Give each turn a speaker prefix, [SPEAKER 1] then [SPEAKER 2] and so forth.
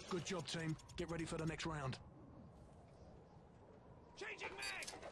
[SPEAKER 1] Good job, team. Get ready for the next round.
[SPEAKER 2] Changing mag!